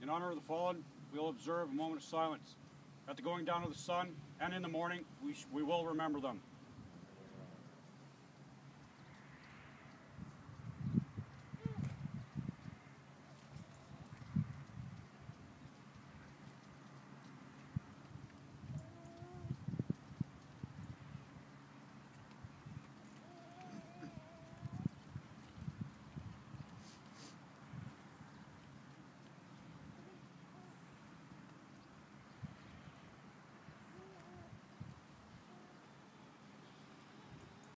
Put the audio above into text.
In honor of the fallen, we will observe a moment of silence. At the going down of the sun and in the morning, we will remember them.